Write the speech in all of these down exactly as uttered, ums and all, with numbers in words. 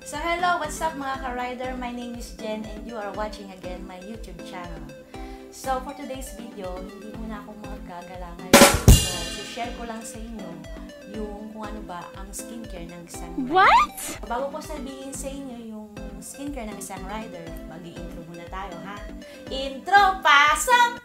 So hello, what's up mga ka-rider? My name is Jen and you are watching again my YouTube channel. So for today's video, hindi muna ako magagalangan. So share ko lang sa inyo yung kung ano ba ang skincare ng isang rider. What? Bago ko sabihin sa inyo yung skincare ng isang rider, mag-i-intro muna tayo ha. Intro, pasok!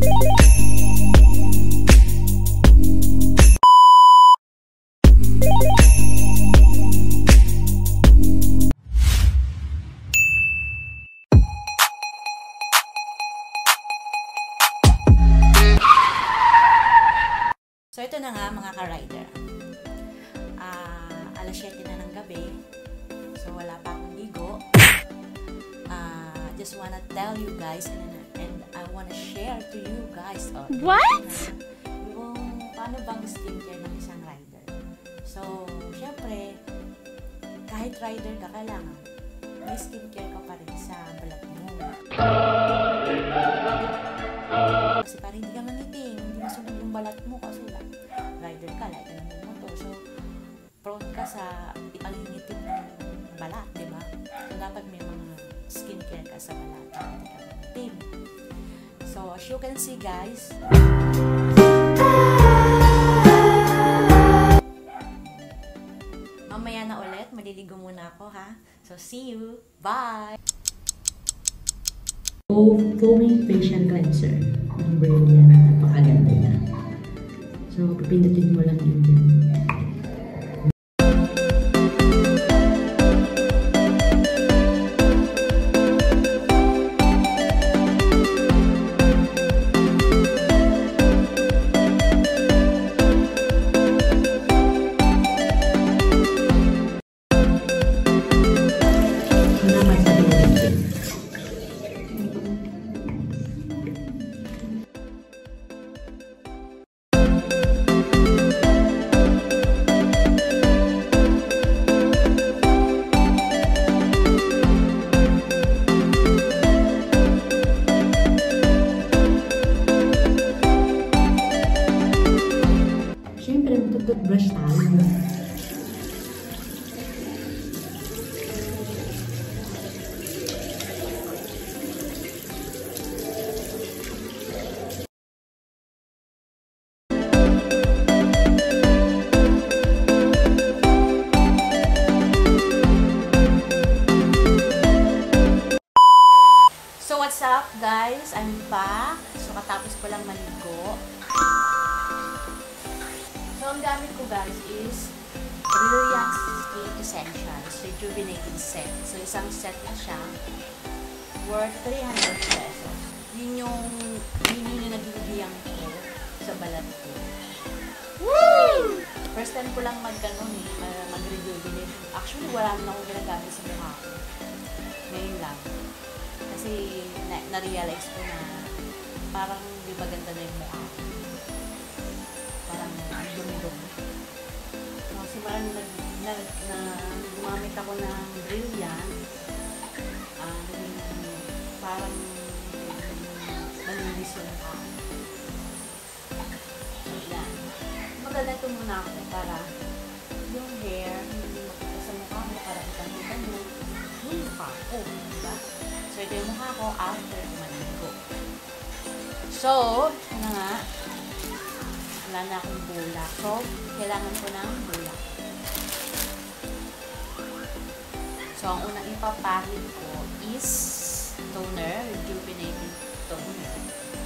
So ito na nga mga ka-rider. Uh, alas siyete na ng gabi. So wala pa akong ligo. Uh, just wanna tell you guys and, and I wanna share to you guys oh, What? Yung paano bang skincare ng isang rider. So syempre, kahit rider ka, kailangan may skincare ka pa rin sa balat mo. Kasi para hindi ka mangiting, hindi masunog yung balat mo kasi rider ka, like ka ng motor. So, prone ka sa ipangingitim ng balat, di ba? So, dapat may mga skincare ka sa balat. Hindi ka mangitim. So, as you can see guys, mamaya na ulit, maliligo muna ako ha. So, see you. Bye! Foaming Facial Cleanser. Ang brilliant. Napakaganda niya. So, pipindutin mo lang yun din. Siyempre, magtututbrush tayo. So, what's up guys? I'm back. So, katapos ko lang maligo. So, ang gamit ko guys is Brilliant Skin Essentials Rejuvenating Set. So, isang set na siya worth three hundred pesos. Yun yung, yun yung nabibigyan ko sa balat ko. Woo! First time ko lang mag-ganon eh, mag-rejuvenate. Actually, wala naman akong ginagamit sa mukha ko. Ngayon lang. Kasi, na-realize ko na parang di ba ganda na yung mukha ko. Parang ang dumi-dumi. So, simulan na, na, na gumamit ako ng Brilliant. Um, parang malinis yung mukha ko. So, yan. Maganda muna ako para yung hair hindi makita sa mukha mo para itang-kita mo yung mukha ko. Diba? So, ito yung mukha ko after maligo. So, ano nga, wala na akong bulak. So, kailangan ko ng bulak. So, ang unang ipapahid ko is toner, rejuvenating toner.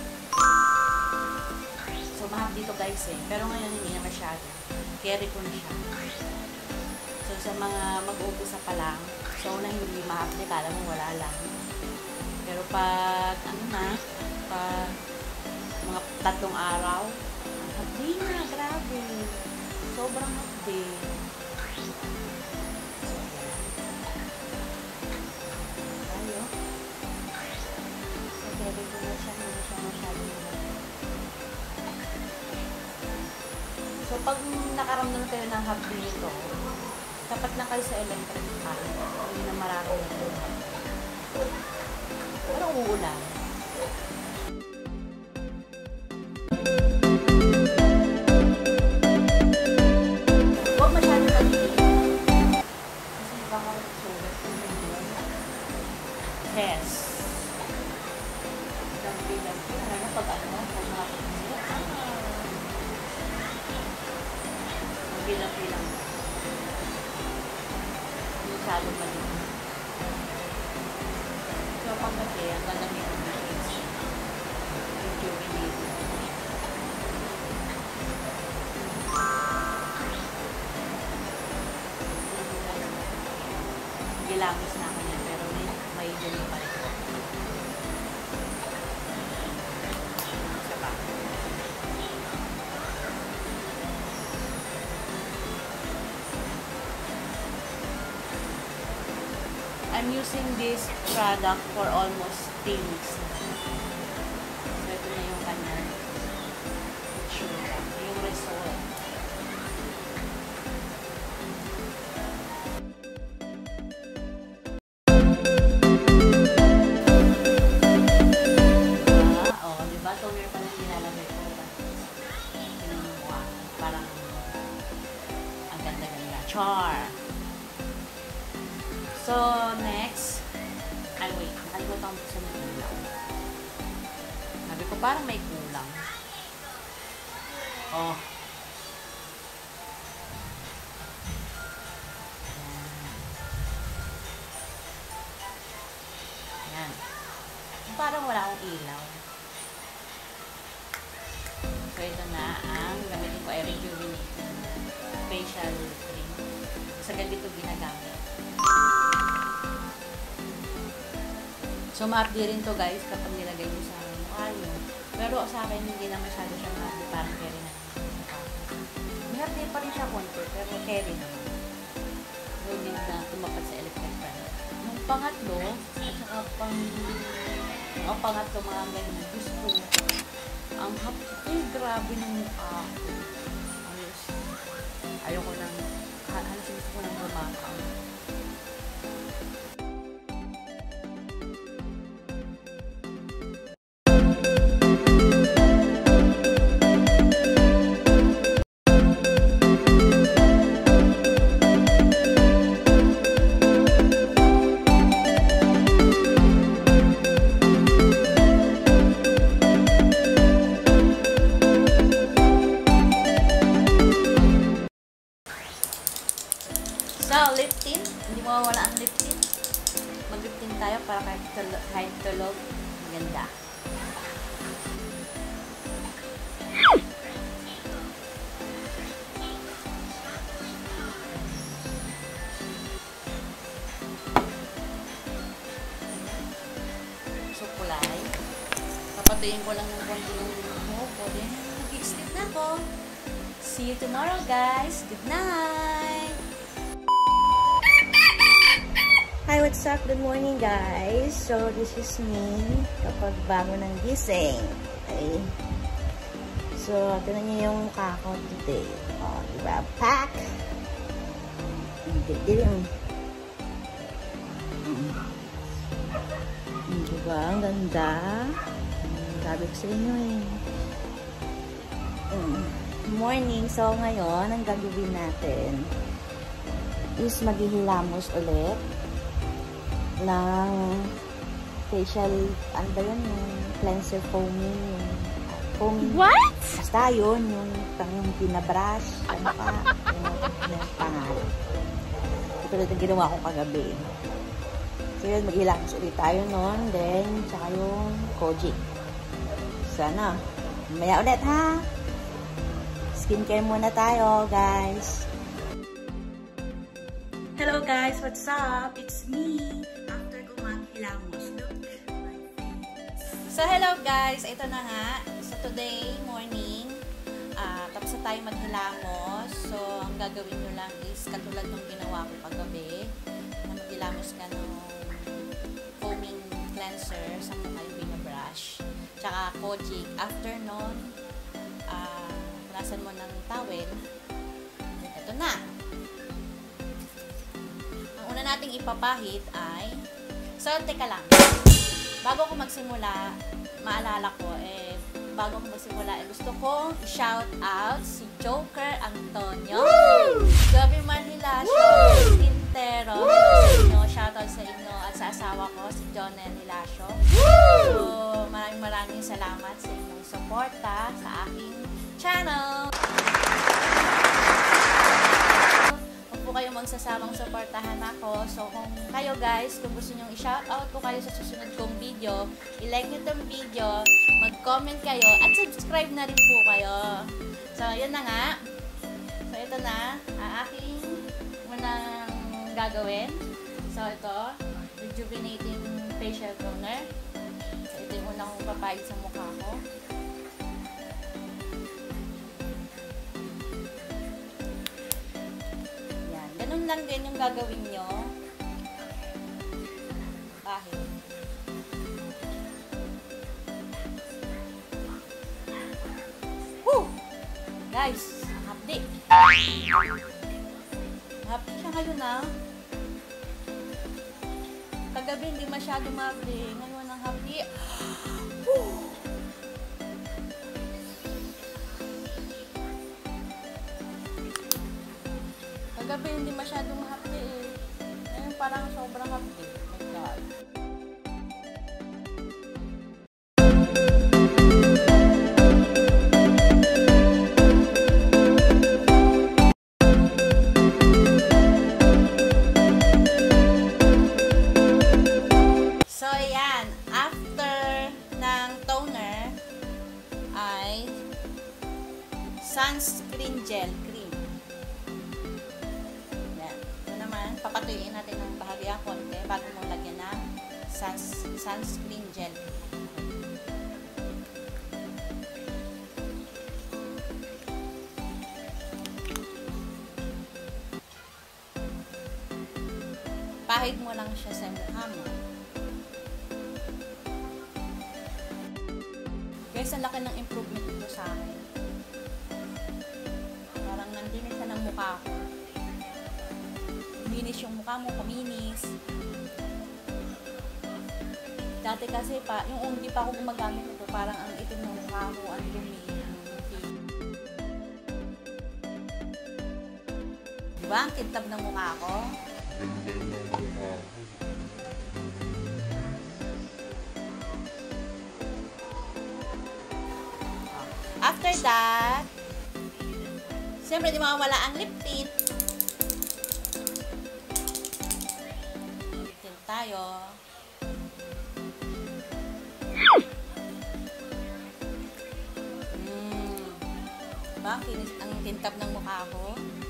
So, mahal dito guys eh. Pero ngayon hindi na masyado. Carry ko na siya. So, sa mga mag-uumpisa pa lang, so, una hindi mahapli, kala mo wala lang. Pero pag, ano na, pag mga tatlong araw, hapdi na, grabe. Sobrang hapdi. So, yan. Tayo. So, carry ko na siya, hindi siya masyado. So, pag nakaramdam kayo ng hapdi nito, tapat na kayo sa electric fan. Hindi na marami na kayo. Pero uulan. Huwag masyado pag-iinit. Kasi baka sugat chest. Dampi-dampi. Ano na pag ano? Pag nakapagpili. Dampi-dampi lang. Masyadong maliit. So, pag kasi, ang galamit ng shades. Rejuvenate. Gilamos na ako niya, pero may, may dumi pa rin. Isa pa. I'm using this product for almost three weeks na. So, ito na yung kanyang itsura, yung result. Char. So, next, ay wait, nakalimutan ko sa kulang. Sabi ko, parang may kulang. Oh. Ayan. Ayan. Parang wala akong ilaw. So, ito na ang gamitin ko ay rejuvenating facial cream. Sa ganito ginagamit. So, ma-updi rin to guys kapag nilagay mo sa mukha nyo. Pero sa akin, hindi na masyado siya ma-updi. Parang carry na. May updi pa rin siya konti, pero carry naman. Hindi na tumapat sa electric fan. Yung pangatlo, at saka pang ang pangatlo mga ganyan, gusto ang hapdi, grabe ng mukha ko. Ayos. Ayoko lang halos gusto ko lang bumakang. So, lip tint. Hindi mo mawala ang lip tint. Mag-lip tint tayo para kahit tulog, kahit tulog maganda. So, kulay. Papatuyin ko lang ng konti yung buhok ko. Then, mag-sleep na ako. See you tomorrow, guys. Good night! Hi, what's up? Good morning, guys. So, this is me kapag bago ng gising. Okay. So, tinan niyo yung mukha ko today. O, diba? Pack! Dilim. Diba? Ang ganda. Sabi ko sa inyo eh. Morning. So, ngayon, ang gagawin natin is maghihilamos ulit ng facial, ano ba yun, yung cleanser foaming, yung foaming. What? Basta yun, yung pang pinabrush, ano pa, yung, yung pangalan. Ito ulit ang ginawa ko kagabi. So yun, maghilamos ulit tayo nun, then, tsaka yung Kojic. Sana, mamaya ulit ha. Skincare muna tayo, guys. Hello guys, what's up? It's me. After ko maghilamos, look. So hello guys, ito na nga. So today morning, uh, tapos na tayo maghilamos. So ang gagawin nyo lang is katulad ng ginawa ko paggabi, na maghilamos ka ng foaming cleanser sa mga yung brush, tsaka Kojic. After nun, uh, punasan mo ng towel. Ito na. Una nating ipapahid ay, so teka lang, bago ko magsimula, maalala ko, eh, bago ko magsimula, eh, gusto kong i-shout out si Joker Antonio, Gabi Manila, Tintero, shout out sa inyo at sa asawa asawa ko, si Jonel Hilasio. So, maraming maraming salamat sa inyong suporta sa aking channel. Huwag po kayong magsasawang suportahan ako. So, kung kayo guys, kung gusto nyo i-shoutout ko kayo sa susunod kong video, i-like nyo itong video, mag-comment kayo, at subscribe na rin po kayo. So, yun na nga. So, ito na ang aking munang gagawin. So, ito, rejuvenating facial toner. So, ito yung unang papayad sa mukha ko. Yan. Ganun lang din yung gagawin nyo. Kahit. Woo! Guys, ang hapdi. Hapdi siya ngayon ah. Kagabi hindi masyado mahapdi. Ngayon ang hapdi. Woo! Kagabi hindi masyado mahapdi eh. Ngayon parang sobrang hapdi. My God. So, ayan. After ng toner ay sunscreen gel cream. Ayan. Ito naman, papatuyuin natin ng bahagya konti bago mo lagyan ng suns sunscreen gel cream. Pahid mo lang siya sa mukha mo. Guys, ang laki ng improvement ito sa akin. Parang nandinis na ng mukha ko. Kuminis yung mukha mo, kuminis. Dati kasi, pa, yung hindi pa ako gumagamit ito, parang ang itim ng mukha ko, ang dumi. Diba? Ang kintab ng mukha ko. After that, siyempre di mawawala ang lip tint. Lip tint tayo. Mm. Diba? Kinis ang kintab ng mukha ko.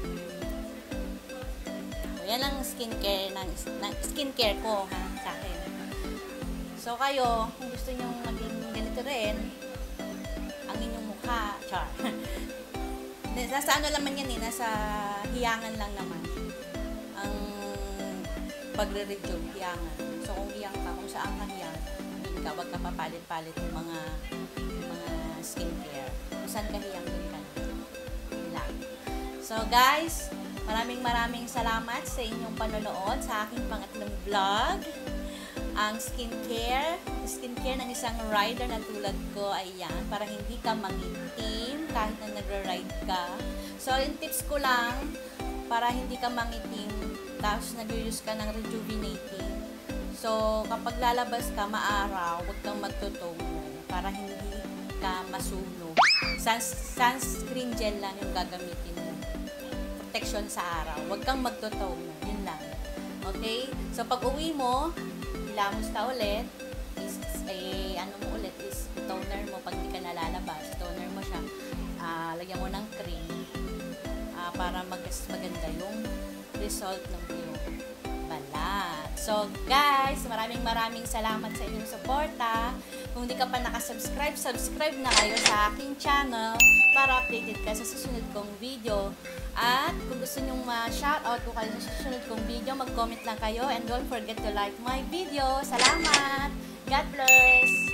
So, yan ang skincare ng, ng skincare ko ha, sa akin. So kayo, kung gusto nyo maging ganito rin, ang inyong mukha, char. Nasa ano naman yan eh, nasa hiyangan lang naman. Ang pagre-rejuve, hiyangan. So kung hiyang ka, kung saan ka hiyang, doon ka, wag ka papalit-palit yung mga, mga skincare. Kung saan ka hiyang, doon ka lang. So guys, maraming maraming salamat sa inyong panonood sa aking pangatlong vlog. Ang skincare, skincare ng isang rider na tulad ko ay yan, para hindi ka mangitim kahit na nagra-ride ka. So, yung tips ko lang, para hindi ka mangitim, tapos nag-use ka ng rejuvenating. So, kapag lalabas ka, maaraw, huwag kang magtutoner para hindi ka masunog. Suns sunscreen gel lang yung gagamitin mo. Protection sa araw. Huwag kang magtutoner. Yun lang. Okay? So, pag uwi mo, ilamos ka ulit, is, eh, ano mo ulit, is toner mo pag di ka nalalabas. Toner mo siya. Uh, lagyan mo ng cream uh, para mag maganda yung result ng iyong balat. So, guys, maraming maraming salamat sa inyong suporta. Kung di ka pa nakasubscribe, subscribe na kayo sa aking channel para updated ka sa susunod kong video. At kung gusto nyong ma-shoutout ko kayo sa susunod kong video, mag-comment lang kayo. And don't forget to like my video. Salamat! God bless!